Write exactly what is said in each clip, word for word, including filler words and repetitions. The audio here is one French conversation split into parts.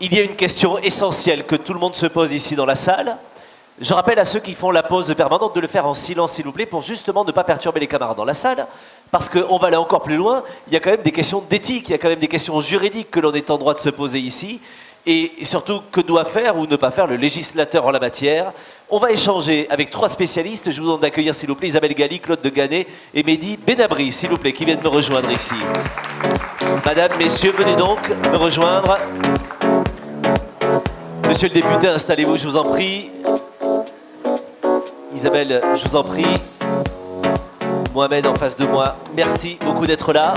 Il y a une question essentielle que tout le monde se pose ici dans la salle. Je rappelle à ceux qui font la pause permanente de le faire en silence, s'il vous plaît, pour justement ne pas perturber les camarades dans la salle. Parce qu'on va aller encore plus loin. Il y a quand même des questions d'éthique, il y a quand même des questions juridiques que l'on est en droit de se poser ici. Et surtout, que doit faire ou ne pas faire le législateur en la matière. On va échanger avec trois spécialistes. Je vous demande d'accueillir, s'il vous plaît, Isabelle Galli, Claude de Ganay et Mehdi Benabri, s'il vous plaît, qui viennent me rejoindre ici. Madame, messieurs, venez donc me rejoindre. Monsieur le député, installez-vous, je vous en prie. Isabelle, je vous en prie. Mohamed en face de moi, merci beaucoup d'être là.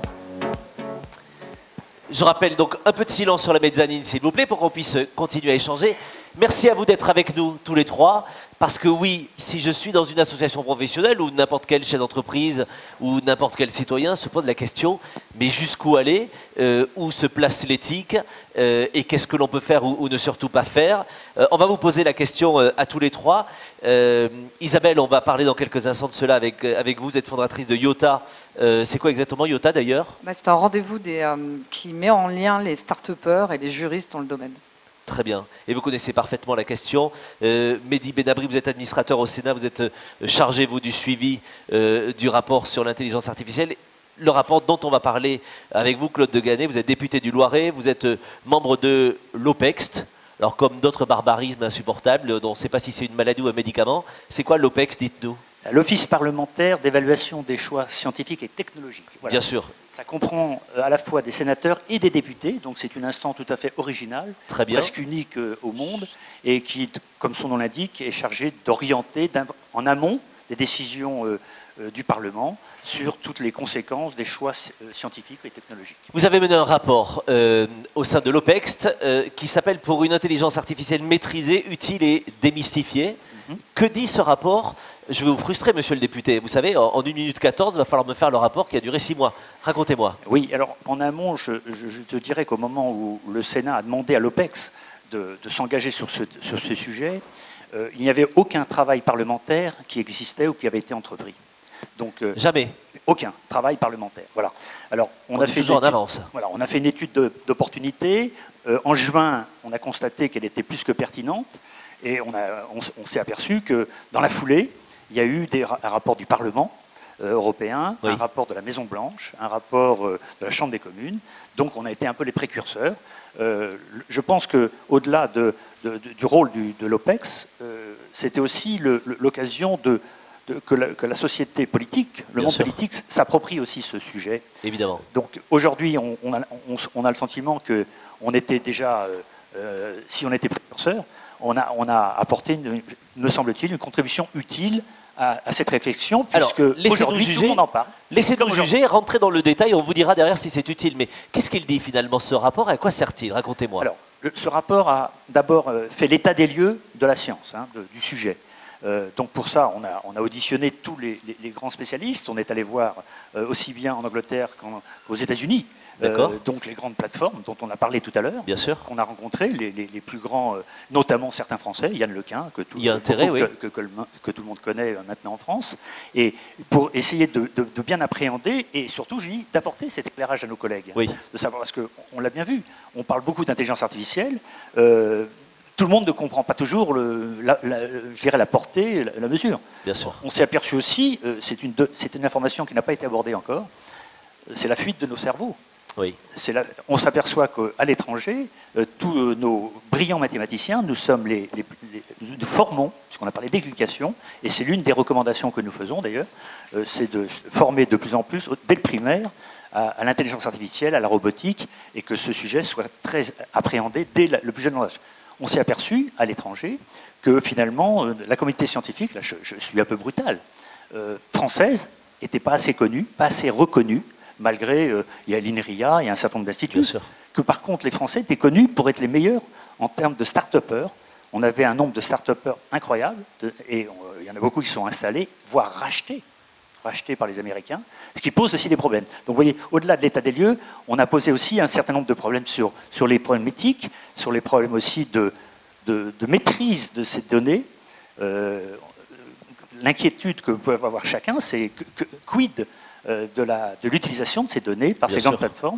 Je rappelle donc un peu de silence sur la mezzanine, s'il vous plaît, pour qu'on puisse continuer à échanger. Merci à vous d'être avec nous, tous les trois. Parce que oui, si je suis dans une association professionnelle ou n'importe quel chef d'entreprise ou n'importe quel citoyen se pose la question, mais jusqu'où aller, euh, où se place l'éthique euh, et qu'est-ce que l'on peut faire ou, ou ne surtout pas faire. Euh, on va vous poser la question euh, à tous les trois. Euh, Isabelle, on va parler dans quelques instants de cela avec, avec vous. Vous êtes fondatrice de Yota. Euh, c'est quoi exactement Yota d'ailleurs? Bah, c'est un rendez-vous des, euh, qui met en lien les start-upers et les juristes dans le domaine. Très bien. Et vous connaissez parfaitement la question. Euh, Mehdi Benabri, vous êtes administrateur au Sénat, vous êtes euh, chargé, vous, du suivi euh, du rapport sur l'intelligence artificielle. Le rapport dont on va parler avec vous, Claude de Ganay, vous êtes député du Loiret, vous êtes euh, membre de l'OPEXT. Alors, comme d'autres barbarismes insupportables, dont on ne sait pas si c'est une maladie ou un médicament, c'est quoi l'OPEXT, dites-nous? L'Office parlementaire d'évaluation des choix scientifiques et technologiques. Voilà. Bien sûr. Ça comprend à la fois des sénateurs et des députés, donc c'est une instance tout à fait originale, Très bien. presque unique au monde, et qui, comme son nom l'indique, est chargée d'orienter en amont des décisions euh, euh, du Parlement sur toutes les conséquences des choix euh, scientifiques et technologiques. Vous avez mené un rapport euh, au sein de l'OPEXT euh, qui s'appelle « Pour une intelligence artificielle maîtrisée, utile et démystifiée ». Que dit ce rapport? Je vais vous frustrer, monsieur le député. Vous savez, en une minute quatorze, il va falloir me faire le rapport qui a duré six mois. Racontez-moi. Oui, alors en amont, je, je, je te dirais qu'au moment où le Sénat a demandé à l'OPEX de, de s'engager sur ce, sur ce sujet, euh, il n'y avait aucun travail parlementaire qui existait ou qui avait été entrepris. Donc, euh, Jamais. Aucun travail parlementaire. Voilà. Alors, on, on a est fait toujours en étude, avance. Voilà, on a fait une étude d'opportunité. Euh, en juin, on a constaté qu'elle était plus que pertinente. Et on, on, on s'est aperçu que dans la foulée, il y a eu des, un rapport du Parlement euh, européen, oui. un rapport de la Maison-Blanche, un rapport euh, de la Chambre des communes. Donc on a été un peu les précurseurs. Euh, je pense qu'au-delà de, de, de, du rôle du, de l'OPEX, euh, c'était aussi l'occasion de, de, que, la, que la société politique, le Bien monde sûr. politique, s'approprie aussi ce sujet. Évidemment. Donc aujourd'hui, on, on, a, on, on a le sentiment qu'on était déjà, euh, euh, si on était précurseurs, On a, on a apporté, une, me semble-t-il, une contribution utile à, à cette réflexion, puisque aujourd'hui tout le monde en parle. Laissez-nous juger, rentrez dans le détail, on vous dira derrière si c'est utile. Mais qu'est-ce qu'il dit finalement ce rapport? À quoi sert-il? Racontez-moi. Alors, le, ce rapport a d'abord euh, fait l'état des lieux de la science, hein, de, du sujet. Euh, donc pour ça, on a, on a auditionné tous les, les, les grands spécialistes. On est allé voir euh, aussi bien en Angleterre qu'aux États-Unis. Euh, donc les grandes plateformes dont on a parlé tout à l'heure, qu'on a rencontrées, les, les, les plus grands, euh, notamment certains Français, Yann Lequin, que tout, Il y a intérêt, oui. que, que, que, le, que tout le monde connaît maintenant en France, et pour essayer de, de, de bien appréhender et surtout, j'ai dit, d'apporter cet éclairage à nos collègues. Oui. De savoir, parce qu'on l'a bien vu, on parle beaucoup d'intelligence artificielle, euh, tout le monde ne comprend pas toujours le, la, la, je dirais la portée, la, la mesure. Bien sûr. On s'est aperçu aussi, euh, c'est une, une information qui n'a pas été abordée encore, c'est la fuite de nos cerveaux. Oui. La, on s'aperçoit qu'à l'étranger, euh, tous euh, nos brillants mathématiciens, nous sommes les, les, les nous formons, puisqu'on a parlé d'éducation, et c'est l'une des recommandations que nous faisons d'ailleurs, euh, c'est de former de plus en plus, dès le primaire, à, à l'intelligence artificielle, à la robotique, et que ce sujet soit très appréhendé dès la, le plus jeune âge. On s'est aperçu à l'étranger que finalement, euh, la communauté scientifique, là je, je suis un peu brutal, euh, française, n'était pas assez connue, pas assez reconnue, malgré, euh, il y a l'INRIA, il y a un certain nombre d'instituts, que par contre les Français étaient connus pour être les meilleurs en termes de start-upers. On avait un nombre de start-upers incroyable, de, et euh, il y en a beaucoup qui sont installés, voire rachetés, rachetés par les Américains, ce qui pose aussi des problèmes. Donc vous voyez, au-delà de l'état des lieux, on a posé aussi un certain nombre de problèmes sur, sur les problèmes éthiques, sur les problèmes aussi de, de, de maîtrise de ces données. Euh, L'inquiétude que peut avoir chacun, c'est que, que, quid de l'utilisation de, de ces données par Bien ces sûr. grandes plateformes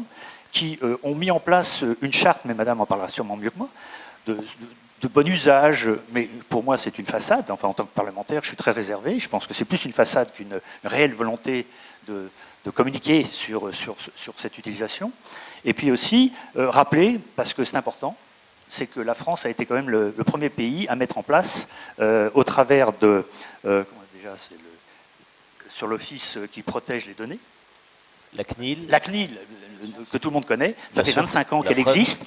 qui euh, ont mis en place une charte, mais madame en parlera sûrement mieux que moi, de, de, de bon usage, mais pour moi c'est une façade. Enfin, en tant que parlementaire, je suis très réservé. Je pense que c'est plus une façade qu'une réelle volonté de, de communiquer sur, sur, sur cette utilisation. Et puis aussi, euh, rappeler, parce que c'est important, c'est que la France a été quand même le, le premier pays à mettre en place, euh, au travers de... Euh, comment déjà, c'est le, sur l'office qui protège les données. La C N I L. La C N I L, que tout le monde connaît. Ça Bien fait sûr. vingt-cinq ans La qu'elle preuve. existe.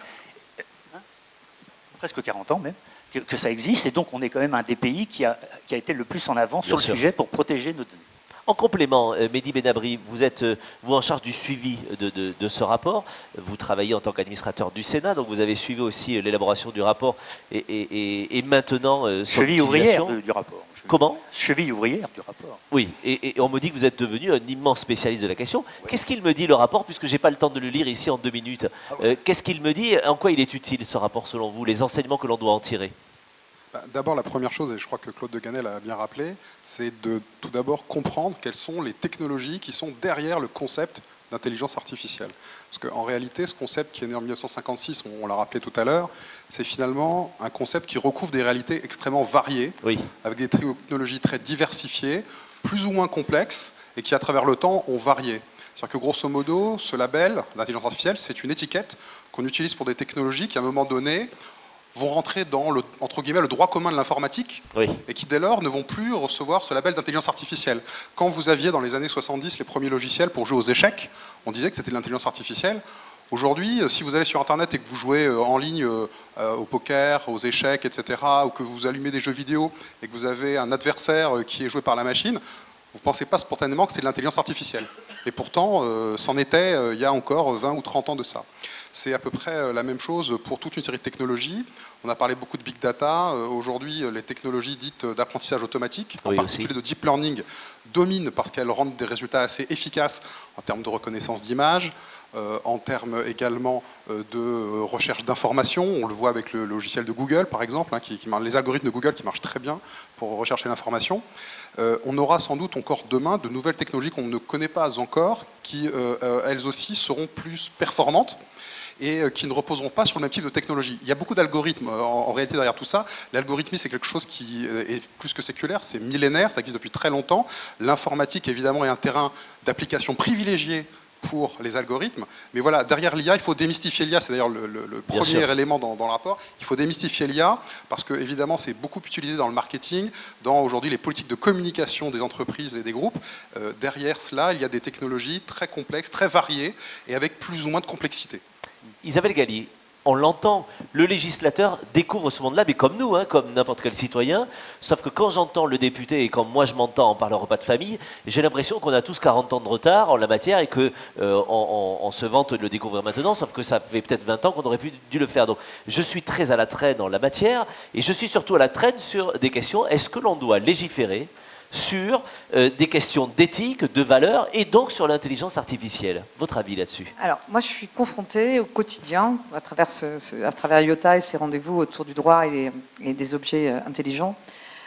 Presque quarante ans même, que, que ça existe. Et donc, on est quand même un des pays qui a, qui a été le plus en avant Bien sur sûr. le sujet pour protéger nos données. En complément, euh, Mehdi Benabri, vous êtes euh, vous en charge du suivi de, de- de ce rapport. Vous travaillez en tant qu'administrateur du Sénat, donc vous avez suivi aussi euh, l'élaboration du rapport et, et- et- et maintenant euh, son Cheville ouvrière utilisation. de- du rapport. Cheville- Comment Cheville ouvrière du rapport. Oui, et, et on me dit que vous êtes devenu un immense spécialiste de la question. Qu'est-ce qu'il me dit le rapport, puisque j'ai pas le temps de le lire ici en deux minutes euh, Qu'est-ce qu'il me dit En quoi il est utile ce rapport selon vous Les enseignements que l'on doit en tirer? Bah, D'abord, la première chose, et je crois que Claude de Ganel a bien rappelé, c'est de tout d'abord comprendre quelles sont les technologies qui sont derrière le concept d'intelligence artificielle. Parce qu'en réalité, ce concept qui est né en mille neuf cent cinquante-six, on, on l'a rappelé tout à l'heure, c'est finalement un concept qui recouvre des réalités extrêmement variées, Oui, avec des technologies très diversifiées, plus ou moins complexes, et qui, à travers le temps, ont varié. C'est-à-dire que, grosso modo, ce label d'intelligence artificielle, c'est une étiquette qu'on utilise pour des technologies qui, à un moment donné, vont rentrer dans le, entre guillemets, le droit commun de l'informatique oui, et qui dès lors ne vont plus recevoir ce label d'intelligence artificielle. Quand vous aviez dans les années soixante-dix les premiers logiciels pour jouer aux échecs, on disait que c'était de l'intelligence artificielle. Aujourd'hui, si vous allez sur Internet et que vous jouez en ligne au poker, aux échecs, et cetera, ou que vous allumez des jeux vidéo et que vous avez un adversaire qui est joué par la machine, vous ne pensez pas spontanément que c'est de l'intelligence artificielle. Et pourtant, euh, c'en était euh, il y a encore vingt ou trente ans de ça. C'est à peu près la même chose pour toute une série de technologies. On a parlé beaucoup de big data. Euh, Aujourd'hui, les technologies dites d'apprentissage automatique, en Oui, particulier aussi. de deep learning, dominent parce qu'elles rendent des résultats assez efficaces en termes de reconnaissance d'images, euh, en termes également euh, de euh, recherche d'informations. On le voit avec le logiciel de Google, par exemple, hein, qui, qui, les algorithmes de Google qui marchent très bien pour rechercher l'information. Euh, on aura sans doute encore demain de nouvelles technologies qu'on ne connaît pas encore, qui euh, euh, elles aussi seront plus performantes et euh, qui ne reposeront pas sur le même type de technologie. Il y a beaucoup d'algorithmes euh, en, en réalité derrière tout ça. L'algorithmie, c'est quelque chose qui euh, est plus que séculaire, c'est millénaire, ça existe depuis très longtemps. L'informatique, évidemment, est un terrain d'application privilégié pour les algorithmes. Mais voilà, derrière l'I A, il faut démystifier l'I A. C'est d'ailleurs le, le, le premier sûr. élément dans, dans le rapport. Il faut démystifier l'I A parce que, évidemment, c'est beaucoup utilisé dans le marketing, dans aujourd'hui les politiques de communication des entreprises et des groupes. Euh, derrière cela, il y a des technologies très complexes, très variées et avec plus ou moins de complexité. Isabelle Galli, on l'entend, le législateur découvre ce monde-là, mais comme nous, hein, comme n'importe quel citoyen, sauf que quand j'entends le député et quand moi je m'entends en parlant repas de famille, j'ai l'impression qu'on a tous quarante ans de retard en la matière et qu'on euh, on, on se vante de le découvrir maintenant, sauf que ça fait peut-être vingt ans qu'on aurait pu dû le faire. Donc je suis très à la traîne en la matière et je suis surtout à la traîne sur des questions, est-ce que l'on doit légiférer sur euh, des questions d'éthique, de valeur et donc sur l'intelligence artificielle. Votre avis là-dessus? Alors, moi, je suis confrontée au quotidien, à travers, ce, ce, à travers IOTA et ses rendez-vous autour du droit et des, et des objets euh, intelligents,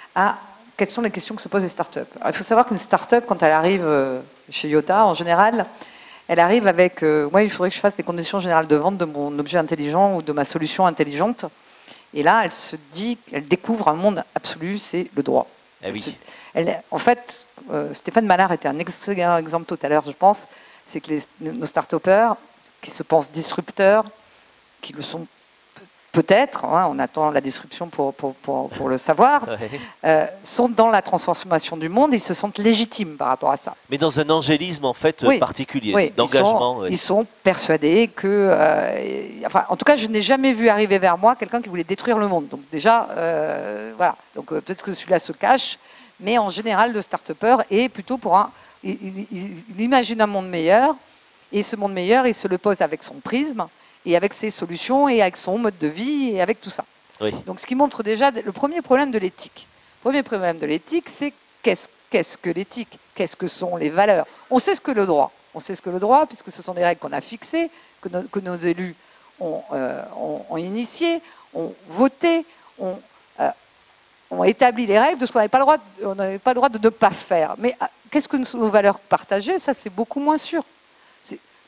à quelles sont les questions que se posent les startups. Alors, il faut savoir qu'une startup, quand elle arrive euh, chez IOTA, en général, elle arrive avec euh, « ouais, il faudrait que je fasse les conditions générales de vente de mon objet intelligent ou de ma solution intelligente ». Et là, elle se dit, elle découvre un monde absolu, c'est le droit. Ah oui. Elle, en fait, euh, Stéphane Mallard était un excellent exemple tout à l'heure, je pense, c'est que les, nos start-upers, qui se pensent disrupteurs, qui le sont peut-être, hein, on attend la disruption pour, pour, pour, pour le savoir, Ouais. euh, sont dans la transformation du monde, ils se sentent légitimes par rapport à ça. Mais dans un angélisme en fait Oui. particulier, Oui, d'engagement. Ils sont, ouais. ils sont persuadés que... Euh, enfin, en tout cas, je n'ai jamais vu arriver vers moi quelqu'un qui voulait détruire le monde. Donc déjà, euh, voilà. Donc euh, peut-être que celui-là se cache, mais en général, le start-upper est plutôt pour un... Il, il, il, il imagine un monde meilleur, et ce monde meilleur, il se le pose avec son prisme, et avec ses solutions, et avec son mode de vie, et avec tout ça. Oui. Donc ce qui montre déjà le premier problème de l'éthique. Le premier problème de l'éthique, c'est qu'est-ce qu'est-ce que l'éthique? Qu'est-ce que sont les valeurs? On sait ce que le droit. On sait ce que le droit, puisque ce sont des règles qu'on a fixées, que, no, que nos élus ont, euh, ont, ont initiées, ont voté, ont, euh, ont établi les règles de ce qu'on n'avait pas le droit, de, on n'avait pas le droit de ne pas faire. Mais euh, qu'est-ce que nos valeurs partagées? Ça, c'est beaucoup moins sûr. Enfin,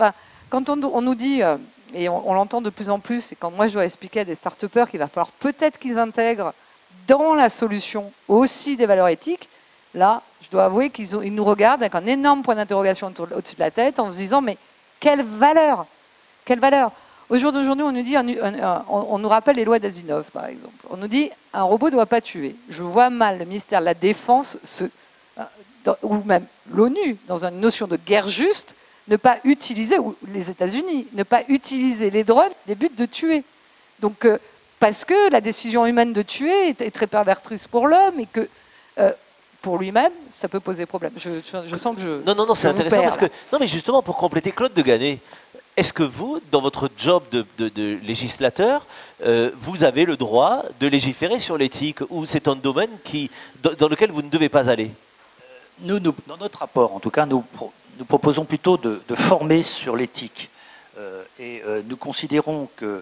quand on, on nous dit, euh, et on, on l'entend de plus en plus, et quand moi je dois expliquer à des start-upers qu'il va falloir peut-être qu'ils intègrent dans la solution aussi des valeurs éthiques, là, je dois avouer qu'ils ils nous regardent avec un énorme point d'interrogation au-dessus de la tête en se disant, mais quelle valeur, quelle valeur. Au jour d'aujourd'hui, on nous dit, un, un, un, on, on nous rappelle les lois d'Asimov, par exemple. On nous dit, un robot ne doit pas tuer. Je vois mal le ministère de la Défense, se, dans, ou même l'ONU, dans une notion de guerre juste, ne pas utiliser, ou les États-Unis, ne pas utiliser les drones des buts de tuer. Donc, euh, parce que la décision humaine de tuer est, est très pervertrice pour l'homme et que, euh, pour lui-même, ça peut poser problème. Je, je, je sens que je. Non, non, non, c'est intéressant perds, parce que. Non, mais justement, pour compléter, Claude Deganet, est-ce que vous, dans votre job de, de, de législateur, euh, vous avez le droit de légiférer sur l'éthique ou c'est un domaine qui, dans, dans lequel vous ne devez pas aller? Nous, nous, dans notre rapport, en tout cas, nous, pro, nous proposons plutôt de, de former sur l'éthique. Euh, et euh, nous considérons que,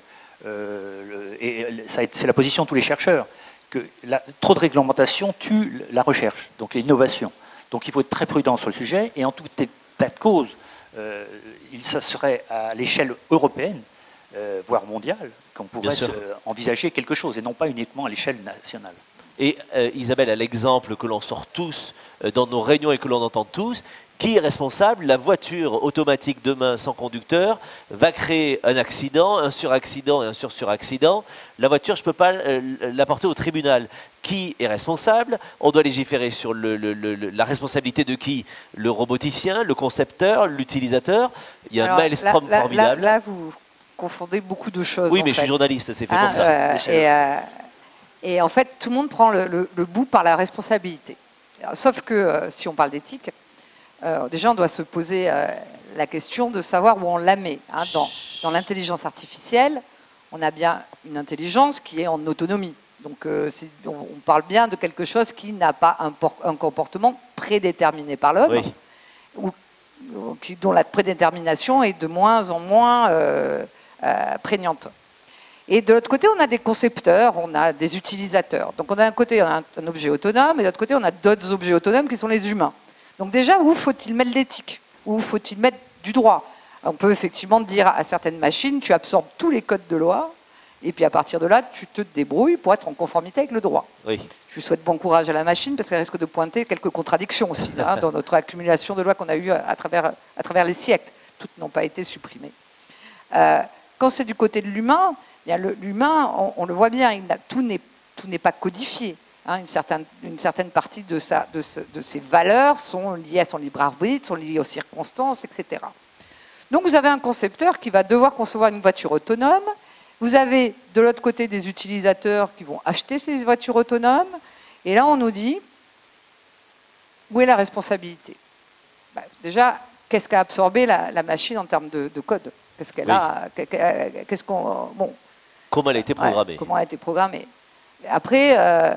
euh, le, et c'est la position de tous les chercheurs, que la, trop de réglementation tue la recherche, donc l'innovation. Donc il faut être très prudent sur le sujet et en tout état de cause, euh, il, ça serait à l'échelle européenne, euh, voire mondiale, qu'on pourrait se, envisager quelque chose et non pas uniquement à l'échelle nationale. Et euh, Isabelle, à l'exemple que l'on sort tous euh, dans nos réunions et que l'on entend tous, qui est responsable? La voiture automatique demain sans conducteur va créer un accident, un suraccident et un sur-suraccident. La voiture, je ne peux pas euh, la porter au tribunal. Qui est responsable? On doit légiférer sur le, le, le, la responsabilité de qui? Le roboticien, le concepteur, l'utilisateur. Il y a Alors, un maelstrom là, formidable. Là, là, vous confondez beaucoup de choses. Oui, mais fait. je suis journaliste, c'est fait ah, comme ça. Euh, et, euh, et en fait, tout le monde prend le, le, le bout par la responsabilité. Alors, sauf que euh, si on parle d'éthique, Euh, déjà, on doit se poser euh, la question de savoir où on la met. Hein. Dans, dans l'intelligence artificielle, on a bien une intelligence qui est en autonomie. Donc, euh, on, on parle bien de quelque chose qui n'a pas un, un comportement prédéterminé par l'homme, oui. ou, ou qui, dont la prédétermination est de moins en moins euh, euh, prégnante. Et de l'autre côté, on a des concepteurs, on a des utilisateurs. Donc, on a d'un côté un, un objet autonome, et de l'autre côté, on a d'autres objets autonomes qui sont les humains. Donc déjà, où faut-il mettre l'éthique? Où faut-il mettre du droit? On peut effectivement dire à certaines machines, tu absorbes tous les codes de loi, et puis à partir de là, tu te débrouilles pour être en conformité avec le droit. Oui. Je lui souhaite bon courage à la machine, parce qu'elle risque de pointer quelques contradictions aussi, hein, dans notre accumulation de lois qu'on a eues à travers, à travers les siècles. Toutes n'ont pas été supprimées. Euh, quand c'est du côté de l'humain, l'humain, on, on le voit bien, il a, tout n'est pas codifié. Hein, une, certaine, une certaine partie de, sa, de, ce, de ses valeurs sont liées à son libre arbitre, sont liées aux circonstances, et cetera. Donc vous avez un concepteur qui va devoir concevoir une voiture autonome. Vous avez de l'autre côté des utilisateurs qui vont acheter ces voitures autonomes. Et là, on nous dit, où est la responsabilité? Ben, déjà, qu'est-ce qu'a absorbé la, la machine en termes de, de code? Qu'est-ce qu'elle oui. a qu'est-ce qu'on, bon, Comment elle a été programmée? Ouais, comment elle a été programmée. Après... Euh,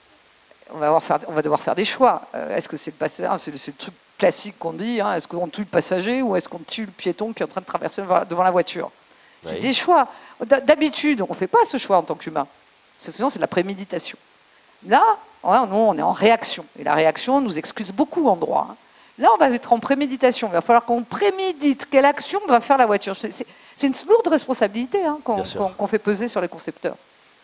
On va, faire, on va devoir faire des choix. Euh, est-ce que c'est le passager, c'est le, le truc classique qu'on dit, hein, est-ce qu'on tue le passager ou est-ce qu'on tue le piéton qui est en train de traverser devant la voiture? C'est oui. des choix. D'habitude, on ne fait pas ce choix en tant qu'humain. Sinon, c'est de la préméditation. Là, nous, on est en réaction. Et la réaction nous excuse beaucoup en droit. Hein. Là, on va être en préméditation. Il va falloir qu'on prémédite quelle action va faire la voiture. C'est une lourde responsabilité hein, qu'on qu'on, qu'on fait peser sur les concepteurs.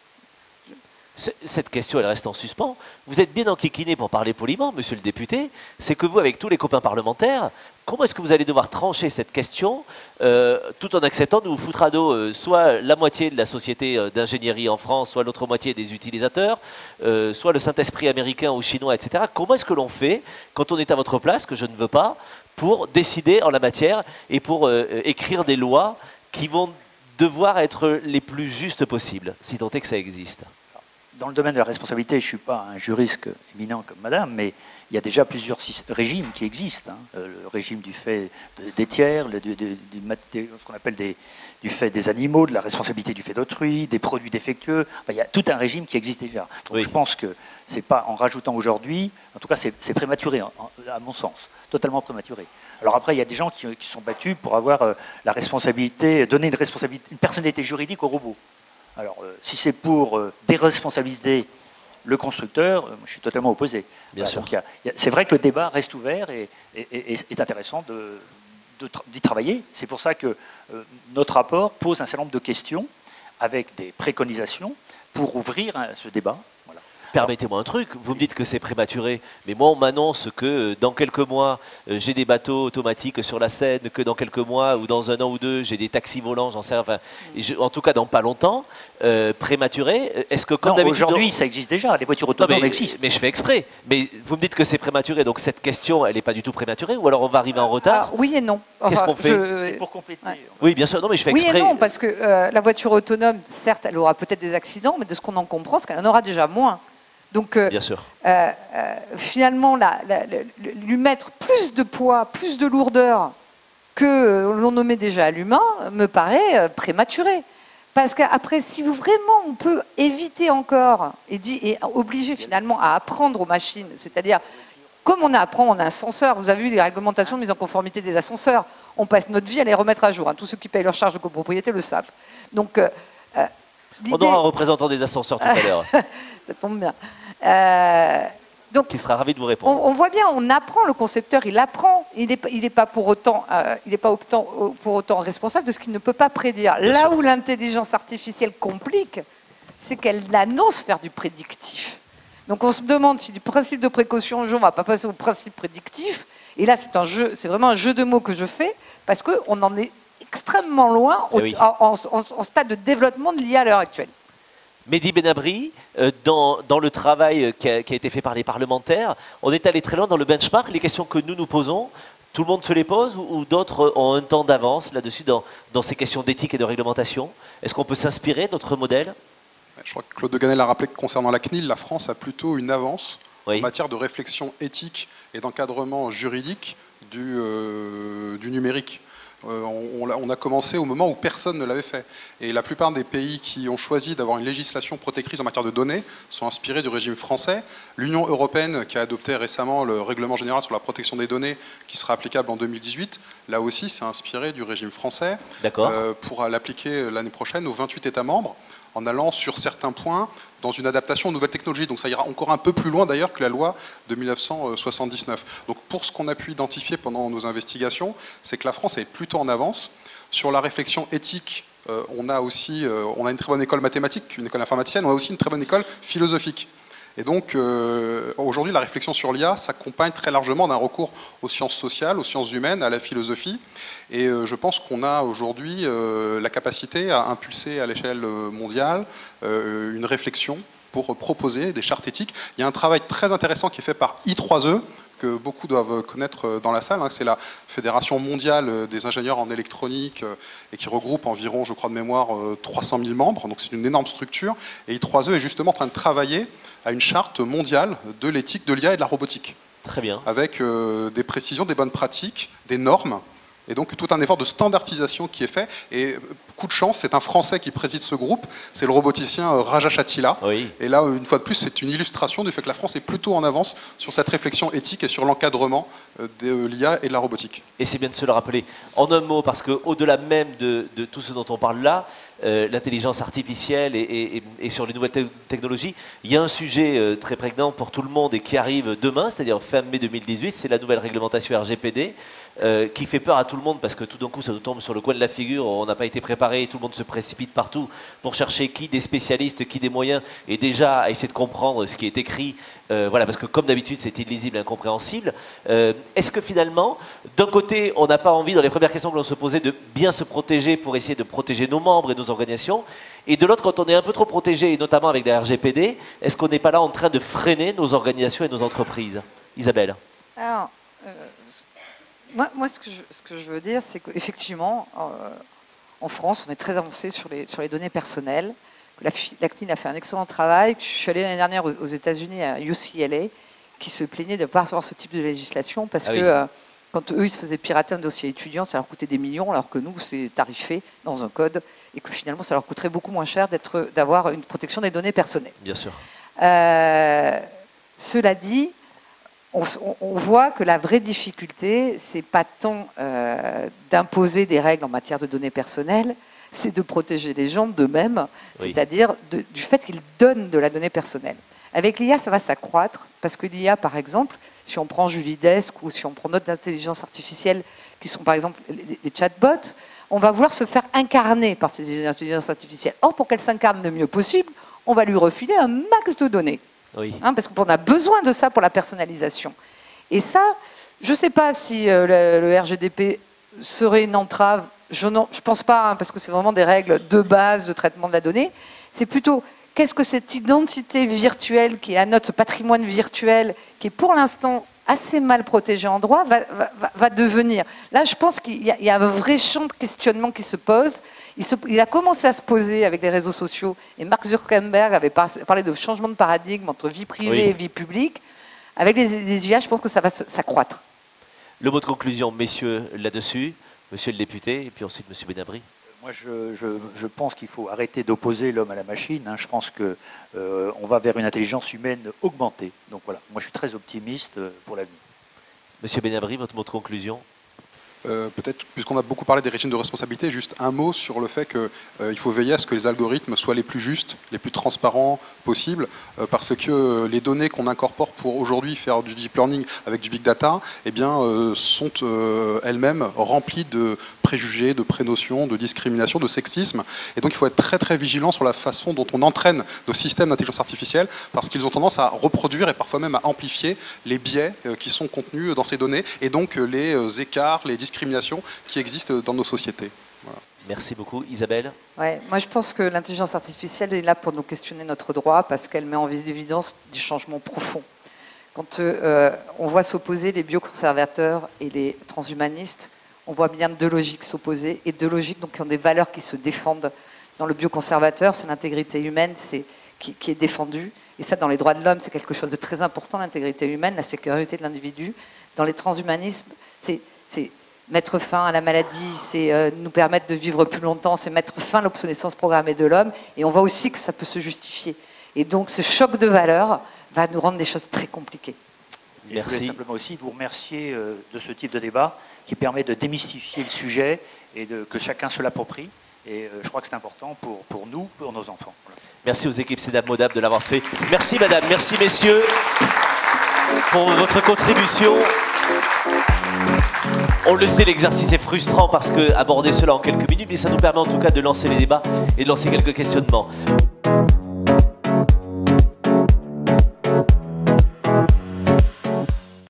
Cette question, elle reste en suspens. Vous êtes bien enquiquiné pour parler poliment, monsieur le député. C'est que vous, avec tous les copains parlementaires, comment est-ce que vous allez devoir trancher cette question euh, tout en acceptant de vous foutre à dos euh, soit la moitié de la société euh, d'ingénierie en France, soit l'autre moitié des utilisateurs, euh, soit le Saint-Esprit américain ou chinois, et cetera. Comment est-ce que l'on fait, quand on est à votre place, que je ne veux pas, pour décider en la matière et pour euh, écrire des lois qui vont devoir être les plus justes possibles, si tant est que ça existe? Dans le domaine de la responsabilité, je ne suis pas un juriste éminent comme madame, mais il y a déjà plusieurs régimes qui existent. Hein. Le régime du fait des tiers, le, du, du, du, ce qu'on appelle des, du fait des animaux, de la responsabilité du fait d'autrui, des produits défectueux. Enfin, il y a tout un régime qui existe déjà. Donc oui. Je pense que ce n'est pas en rajoutant aujourd'hui, en tout cas c'est prématuré, à mon sens, totalement prématuré. Alors après, il y a des gens qui, qui sont battus pour avoir euh, la responsabilité, donner une, responsabilité, une personnalité juridique aux robots. Alors, euh, si c'est pour euh, déresponsabiliser le constructeur, euh, je suis totalement opposé. Bien voilà, sûr. Donc, c'est vrai que le débat reste ouvert et, et, et, et est intéressant de, d'y travailler. C'est pour ça que euh, notre rapport pose un certain nombre de questions avec des préconisations pour ouvrir hein, ce débat. Voilà. Permettez-moi un truc, vous me dites que c'est prématuré, mais moi on m'annonce que dans quelques mois euh, j'ai des bateaux automatiques sur la Seine, que dans quelques mois ou dans un an ou deux j'ai des taxis volants, j'en sais rien, enfin, je, en tout cas dans pas longtemps, euh, prématuré, est-ce que comme d'habitude... Aujourd'hui ça existe déjà, les voitures autonomes mais, existent. Mais je fais exprès, mais vous me dites que c'est prématuré, donc cette question elle n'est pas du tout prématurée, ou alors on va arriver en retard? Ah, oui et non. Qu'est-ce Enfin, qu'on fait? je- C'est pour compléter. Ouais. Oui bien sûr, non mais je fais Oui exprès. et non, parce que euh, la voiture autonome, certes, elle aura peut-être des accidents, mais de ce qu'on en comprend, c'est qu'elle en aura déjà moins. Donc, euh, Bien sûr. euh, euh, finalement, la- la- la- lui mettre plus de poids, plus de lourdeur que euh, l'on nommait déjà à l'humain, me paraît euh, prématuré. Parce qu'après, si vous vraiment on peut éviter encore et, dit, et obliger finalement à apprendre aux machines, c'est-à-dire, comme on apprend en ascenseur, vous avez vu les réglementations de mise en conformité des ascenseurs, on passe notre vie à les remettre à jour. Hein. Tous ceux qui payent leur charge de copropriété le savent. Donc, euh, euh, On l'idée- aura un représentant des ascenseurs tout à l'heure, ça tombe bien. Euh, donc, qui sera ravi de vous répondre. on, on voit bien, on apprend, le concepteur, il apprend. Il n'est il est pas pour autant, euh, il est pas autant, pour autant responsable de ce qu'il ne peut pas prédire. Bien Là sûr. où l'intelligence artificielle complique, c'est qu'elle annonce faire du prédictif. Donc on se demande si du principe de précaution, on ne va pas passer au principe prédictif. Et là, c'est un jeu, c'est vraiment un jeu de mots que je fais, parce qu'on en est extrêmement loin au- Eh oui. en, en- en- en stade de développement de l'I A à l'heure actuelle. Mehdi Benabri, euh, dans, dans le travail qui a, qui a été fait par les parlementaires, on est allé très loin dans le benchmark. Les questions que nous nous posons, tout le monde se les pose ou, ou d'autres ont un temps d'avance là-dessus dans, dans ces questions d'éthique et de réglementation? Est-ce qu'on peut s'inspirer de notre modèle? Je crois que Claude de Ganel a rappelé que concernant la C N I L, la France a plutôt une avance Oui. en matière de réflexion éthique et d'encadrement juridique du, euh, du numérique. Euh, on, on a, on a commencé au moment où personne ne l'avait fait. Et la plupart des pays qui ont choisi d'avoir une législation protectrice en matière de données sont inspirés du régime français. L'Union européenne, qui a adopté récemment le règlement général sur la protection des données, qui sera applicable en deux mille dix-huit, là aussi, c'est inspiré du régime français. D'accord. Euh, pour l'appliquer l'année prochaine aux vingt-huit États membres, en allant sur certains points dans une adaptation aux nouvelles technologies. Donc ça ira encore un peu plus loin d'ailleurs que la loi de mille neuf cent soixante-dix-neuf. Donc pour ce qu'on a pu identifier pendant nos investigations, c'est que la France est plutôt en avance. Sur la réflexion éthique, euh, on a aussi euh, on a une très bonne école mathématique, une école informaticienne, on a aussi une très bonne école philosophique. Et donc, euh, aujourd'hui, la réflexion sur l'I A s'accompagne très largement d'un recours aux sciences sociales, aux sciences humaines, à la philosophie. Et euh, je pense qu'on a aujourd'hui euh, la capacité à impulser à l'échelle mondiale euh, une réflexion pour proposer des chartes éthiques. Il y a un travail très intéressant qui est fait par I trois E, que beaucoup doivent connaître dans la salle. C'est la Fédération mondiale des ingénieurs en électronique et qui regroupe environ, je crois de mémoire, trois cent mille membres. Donc c'est une énorme structure. Et I trois E est justement en train de travailler à une charte mondiale de l'éthique de l'I A et de la robotique. Très bien. Avec euh, des précisions, des bonnes pratiques, des normes. Et donc tout un effort de standardisation qui est fait. Et coup de chance, c'est un Français qui préside ce groupe, c'est le roboticien Raja Chatila. Oui. Et là, une fois de plus, c'est une illustration du fait que la France est plutôt en avance sur cette réflexion éthique et sur l'encadrement de l'I A et de la robotique. Et c'est bien de se le rappeler. En un mot, parce qu'au-delà même de, de tout ce dont on parle là, euh, l'intelligence artificielle et, et, et sur les nouvelles te technologies, il y a un sujet euh, très prégnant pour tout le monde et qui arrive demain, c'est-à-dire fin mai deux mille dix-huit, c'est la nouvelle réglementation R G P D, euh, qui fait peur à tout le monde parce que tout d'un coup ça nous tombe sur le coin de la figure, on n'a pas été préparé, tout le monde se précipite partout pour chercher qui des spécialistes, qui des moyens, et déjà à essayer de comprendre ce qui est écrit, euh, voilà, parce que comme d'habitude c'est illisible et incompréhensible. Euh, Est-ce que finalement, d'un côté, on n'a pas envie, dans les premières questions que l'on se posait, de bien se protéger pour essayer de protéger nos membres et nos organisations, et de l'autre, quand on est un peu trop protégé, et notamment avec la R G P D, est-ce qu'on n'est pas là en train de freiner nos organisations et nos entreprises? Isabelle. Alors, euh, moi, moi ce, que je, ce que je veux dire, c'est qu'effectivement, euh, en France, on est très avancé sur les, sur les données personnelles. La, la C N I L a fait un excellent travail. Je suis allée l'année dernière aux, aux États-Unis, à U C L A, qui se plaignaient de ne pas avoir ce type de législation parce ah que oui. euh, quand eux, ils se faisaient pirater un dossier étudiant, ça leur coûtait des millions, alors que nous, c'est tarifé dans un code et que finalement, ça leur coûterait beaucoup moins cher d'être, d'avoir une protection des données personnelles. Bien sûr. Euh, cela dit, on, on voit que la vraie difficulté, c'est pas tant euh, d'imposer des règles en matière de données personnelles, c'est de protéger les gens d'eux-mêmes, Oui. c'est-à-dire de, du fait qu'ils donnent de la donnée personnelle. Avec l'I A, ça va s'accroître, parce que l'I A, par exemple, si on prend Julie Desk ou si on prend notre intelligence artificielle qui sont par exemple les, les chatbots, on va vouloir se faire incarner par ces intelligences artificielles. Or, pour qu'elles s'incarnent le mieux possible, on va lui refiler un max de données. Oui. Hein, parce qu'on a besoin de ça pour la personnalisation. Et ça, je ne sais pas si euh, le, le R G D P serait une entrave. Je ne pense pas, hein, parce que c'est vraiment des règles de base de traitement de la donnée. C'est plutôt, qu'est-ce que cette identité virtuelle qui est à notre patrimoine virtuel, qui est pour l'instant assez mal protégé en droit, va, va, va devenir. Là, je pense qu'il y, y a un vrai champ de questionnement qui se pose. Il, se, il a commencé à se poser avec les réseaux sociaux, et Mark Zuckerberg avait par, parlé de changement de paradigme entre vie privée oui. et vie publique. Avec les, les I A, je pense que ça va s'accroître. Le mot de conclusion, messieurs, là-dessus, monsieur le député, et puis ensuite monsieur Benabri. Moi, je, je, je pense qu'il faut arrêter d'opposer l'homme à la machine. Hein. Je pense qu'on euh, va vers une intelligence humaine augmentée. Donc voilà, moi je suis très optimiste pour l'avenir. Monsieur Benabri, votre mot de conclusion? Euh, peut-être, puisqu'on a beaucoup parlé des régimes de responsabilité, juste un mot sur le fait qu'il euh, faut veiller à ce que les algorithmes soient les plus justes, les plus transparents possibles, euh, parce que euh, les données qu'on incorpore pour aujourd'hui faire du deep learning avec du big data, eh bien, euh, sont euh, elles-mêmes remplies de préjugés, de prénotions, de discrimination, de sexisme. Et donc il faut être très très vigilant sur la façon dont on entraîne nos systèmes d'intelligence artificielle, parce qu'ils ont tendance à reproduire et parfois même à amplifier les biais euh, qui sont contenus dans ces données, et donc euh, les euh, écarts, les discriminations qui existent dans nos sociétés. Voilà. Merci beaucoup. Isabelle? Ouais, moi je pense que l'intelligence artificielle est là pour nous questionner notre droit parce qu'elle met en évidence des changements profonds. Quand euh, on voit s'opposer les bioconservateurs et les transhumanistes, on voit bien deux logiques s'opposer et deux logiques donc, qui ont des valeurs qui se défendent. Dans le bioconservateur, c'est l'intégrité humaine c'est, qui, qui est défendue. Et ça, dans les droits de l'homme, c'est quelque chose de très important, l'intégrité humaine, la sécurité de l'individu. Dans les transhumanismes, c'est... c'est mettre fin à la maladie, c'est euh, nous permettre de vivre plus longtemps, c'est mettre fin à l'obsolescence programmée de l'homme. Et on voit aussi que ça peut se justifier. Et donc ce choc de valeurs va nous rendre des choses très compliquées. Et Merci. Je voulais simplement aussi vous remercier euh, de ce type de débat qui permet de démystifier le sujet et de, que chacun se l'approprie. Et euh, je crois que c'est important pour, pour nous, pour nos enfants. Voilà. Merci aux équipes CEDAP Modap de l'avoir fait. Merci madame, merci messieurs pour votre contribution. On le sait, l'exercice est frustrant parce que aborder cela en quelques minutes, mais ça nous permet en tout cas de lancer les débats et de lancer quelques questionnements.